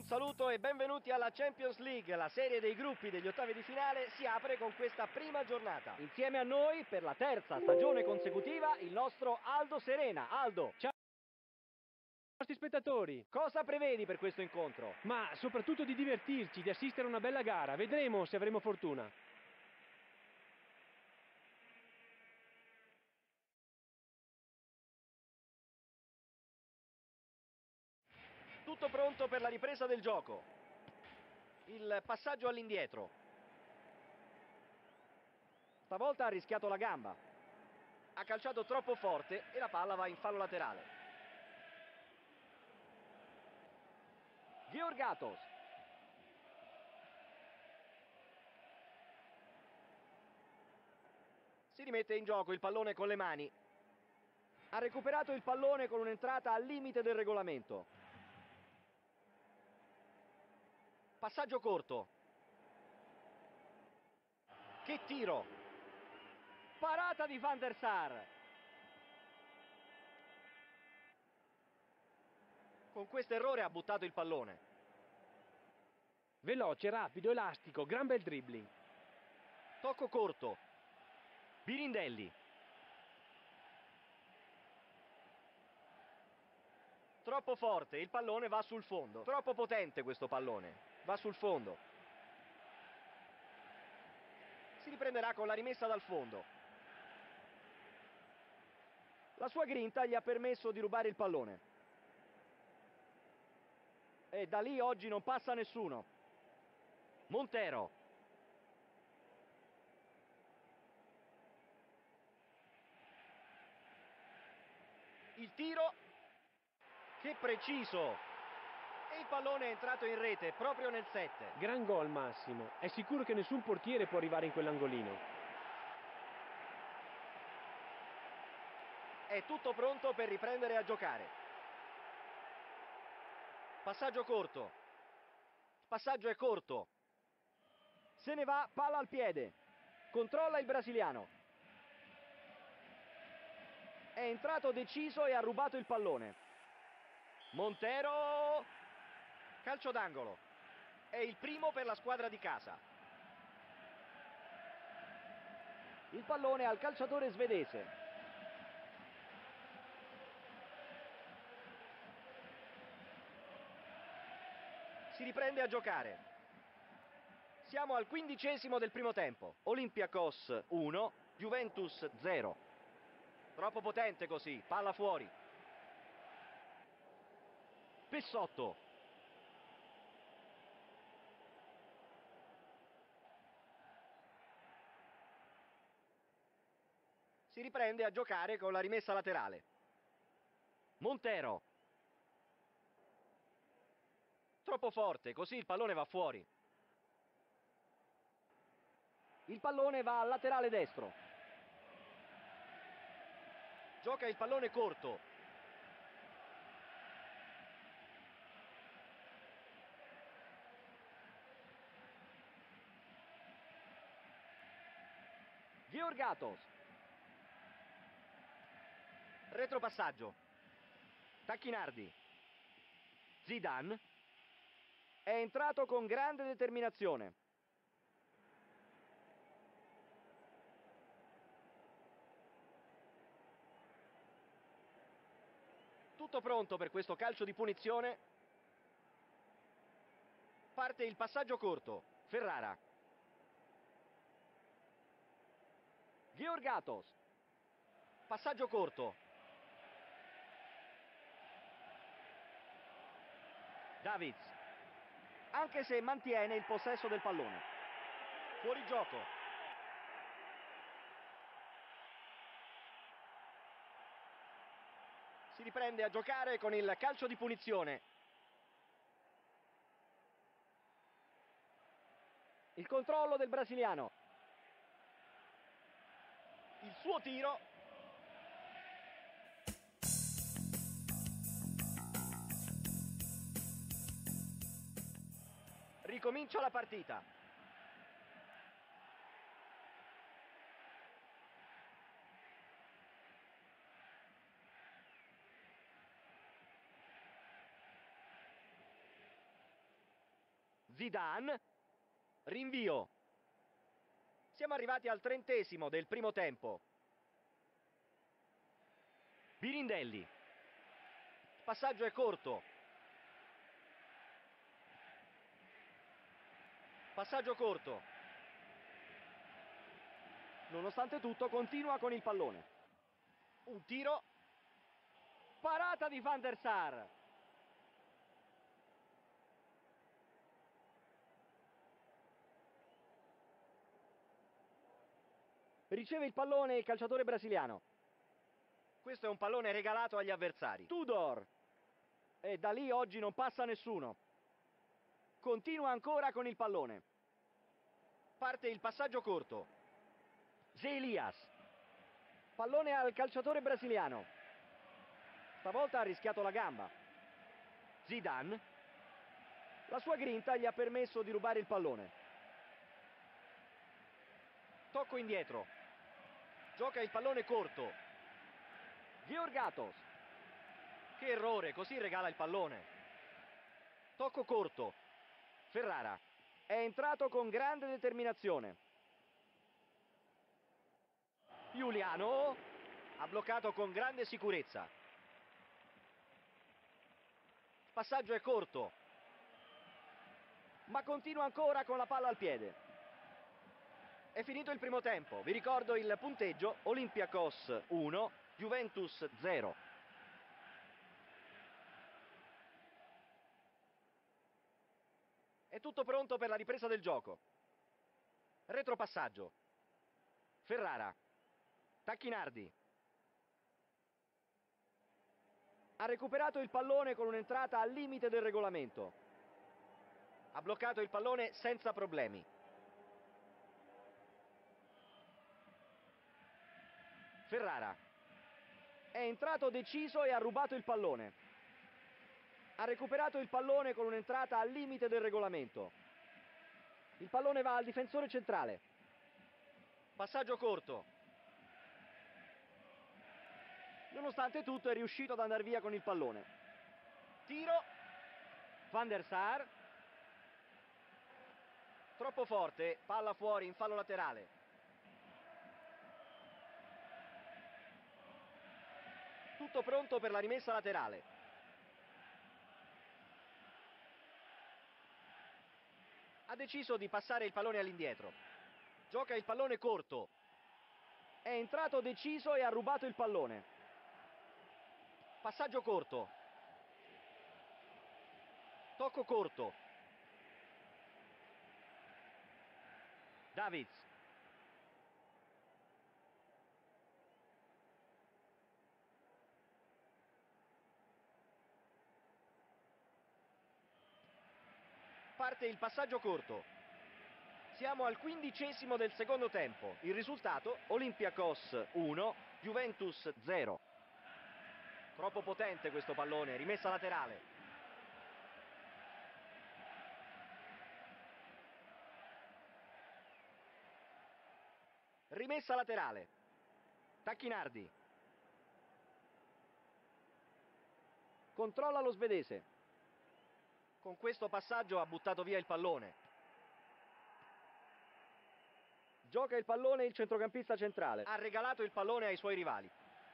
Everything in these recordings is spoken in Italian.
saluto e benvenuti alla Champions League. La serie dei gruppi degli ottavi di finale si apre con questa prima giornata. Insieme a noi, per la terza stagione consecutiva, il nostro Aldo Serena. Aldo, ciao ai nostri spettatori. Cosa prevedi per questo incontro? Ma soprattutto di divertirci, di assistere a una bella gara. Vedremo se avremo fortuna. Tutto pronto per la ripresa del gioco. Il passaggio all'indietro. Stavolta ha rischiato la gamba. Ha calciato troppo forte e la palla va in fallo laterale. Georgatos. Si rimette in gioco il pallone con le mani. Ha recuperato il pallone con un'entrata al limite del regolamento. Passaggio corto. Che tiro! Parata di Van der Sar. Con questo errore ha buttato il pallone. Veloce, rapido, elastico, gran bel dribbling. Tocco corto. Birindelli. Troppo forte, il pallone va sul fondo. Troppo potente questo pallone. Va sul fondo. Si riprenderà con la rimessa dal fondo. La sua grinta gli ha permesso di rubare il pallone. E da lì oggi non passa nessuno. Montero. Il tiro. Che preciso! E il pallone è entrato in rete proprio nel 7. Gran gol Massimo. È sicuro che nessun portiere può arrivare in quell'angolino. È tutto pronto per riprendere a giocare. Passaggio corto. Il passaggio è corto. Se ne va, palla al piede. Controlla il brasiliano. È entrato deciso e ha rubato il pallone. Montero. Calcio d'angolo. È il primo per la squadra di casa. Il pallone al calciatore svedese. Si riprende a giocare. Siamo al 15° del primo tempo. Olympiacos 1, Juventus 0. Troppo potente così, palla fuori. Pessotto. Si riprende a giocare con la rimessa laterale. Montero. Troppo forte, così il pallone va fuori. Il pallone va al laterale destro. Gioca il pallone corto. Georgatos. Retropassaggio. Tacchinardi. Zidane. È entrato con grande determinazione. Tutto pronto per questo calcio di punizione. Parte il passaggio corto. Ferrara. Georgatos. Passaggio corto. Davids. Anche se mantiene il possesso del pallone. Fuori gioco. Si riprende a giocare con il calcio di punizione. Il controllo del brasiliano. Il suo tiro. Ricomincia la partita. Zidane, rinvio. Siamo arrivati al 30° del primo tempo. Birindelli. Passaggio è corto. Passaggio corto. Nonostante tutto continua con il pallone. Un tiro. Parata di Van der Sar. Riceve il pallone il calciatore brasiliano. Questo è un pallone regalato agli avversari. Tudor. E da lì oggi non passa nessuno. Continua ancora con il pallone. Parte il passaggio corto. Elias. Pallone al calciatore brasiliano. Stavolta ha rischiato la gamba. Zidane. La sua grinta gli ha permesso di rubare il pallone. Tocco indietro. Gioca il pallone corto. Georgatos. Che errore, così regala il pallone. Tocco corto. Ferrara. È entrato con grande determinazione. Giuliano ha bloccato con grande sicurezza. Passaggio è corto. Ma continua ancora con la palla al piede. È finito il primo tempo. Vi ricordo il punteggio: Olympiacos 1, Juventus 0. È tutto pronto per la ripresa del gioco. Retropassaggio. Ferrara. Tacchinardi. Ha recuperato il pallone con un'entrata al limite del regolamento. Ha bloccato il pallone senza problemi. Ferrara. È entrato deciso e ha rubato il pallone. Ha recuperato il pallone con un'entrata al limite del regolamento. Il pallone va al difensore centrale. Passaggio corto. Nonostante tutto è riuscito ad andare via con il pallone. Tiro. Van der Sar. Troppo forte, palla fuori in fallo laterale. Tutto pronto per la rimessa laterale. Ha deciso di passare il pallone all'indietro. Gioca il pallone corto. È entrato deciso e ha rubato il pallone. Passaggio corto. Tocco corto. Davids. Parte il passaggio corto. Siamo al 15° del secondo tempo. Il risultato: Olympiacos 1, Juventus 0. Troppo potente questo pallone, rimessa laterale. Rimessa laterale. Tacchinardi. Controlla lo svedese. Con questo passaggio ha buttato via il pallone. Gioca il pallone il centrocampista centrale. Ha regalato il pallone ai suoi rivali.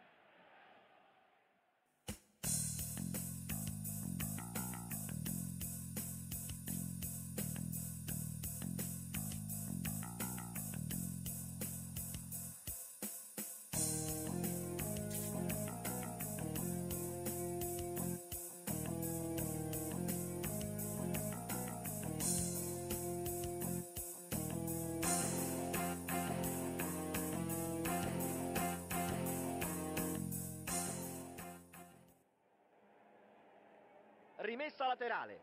Rimessa laterale.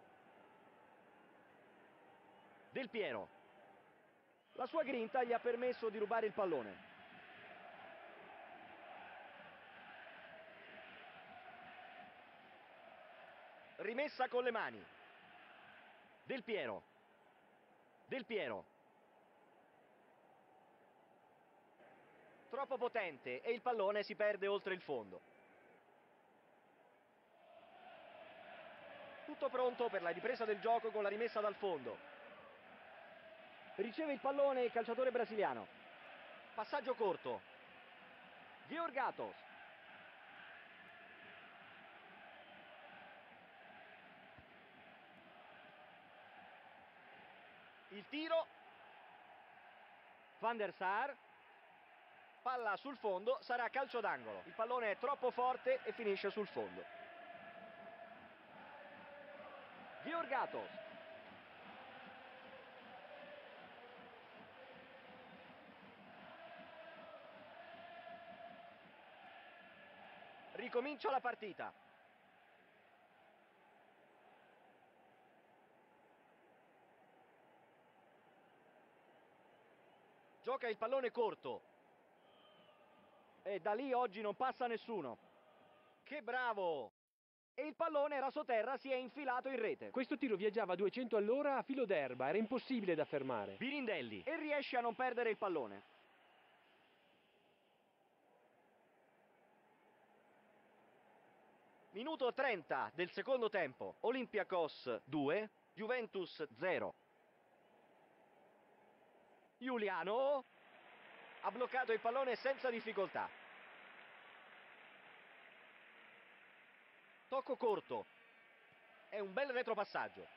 Del Piero. La sua grinta gli ha permesso di rubare il pallone. Rimessa con le mani. Del Piero. Del Piero. Troppo potente e il pallone si perde oltre il fondo. Tutto pronto per la ripresa del gioco con la rimessa dal fondo. Riceve il pallone il calciatore brasiliano. Passaggio corto. Georgatos. Il tiro. Van der Sar. Palla sul fondo, sarà calcio d'angolo. Il pallone è troppo forte e finisce sul fondo. Georgatos. Ricomincia la partita. Gioca il pallone corto. E da lì oggi non passa nessuno. Che bravo! E il pallone rasoterra si è infilato in rete. Questo tiro viaggiava a 200 all'ora a filo d'erba, era impossibile da fermare. Birindelli. E riesce a non perdere il pallone. Minuto 30 del secondo tempo. Olympiacos 2, Juventus 0. Giuliano. Ha bloccato il pallone senza difficoltà. Tocco corto. È un bel retropassaggio.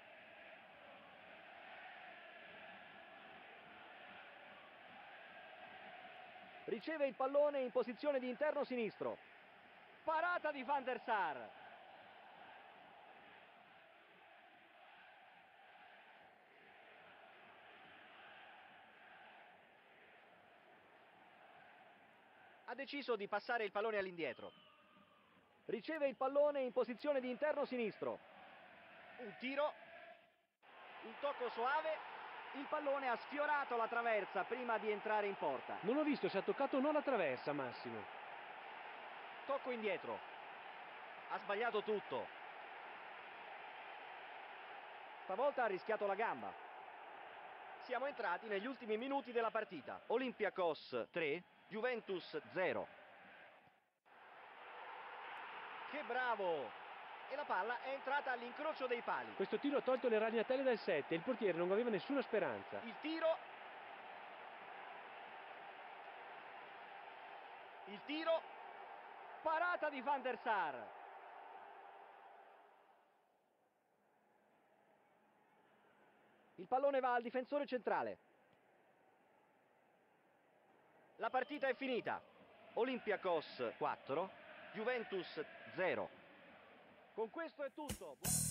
Riceve il pallone in posizione di interno sinistro. Parata di Van der Sar. Ha deciso di passare il pallone all'indietro. Riceve il pallone in posizione di interno sinistro. Un tiro. Un tocco soave. Il pallone ha sfiorato la traversa prima di entrare in porta. Non ho visto se ha toccato o no la traversa, Massimo. Tocco indietro. Ha sbagliato tutto. Stavolta ha rischiato la gamba. Siamo entrati negli ultimi minuti della partita. Olympiacos 3, Juventus 0. Che bravo! E la palla è entrata all'incrocio dei pali. Questo tiro ha tolto le ragnatele dal 7 e il portiere non aveva nessuna speranza. Il tiro. Il tiro. Parata di Van der Sar. Il pallone va al difensore centrale. La partita è finita. Olympiacos 4, Juventus 0. Con questo è tutto.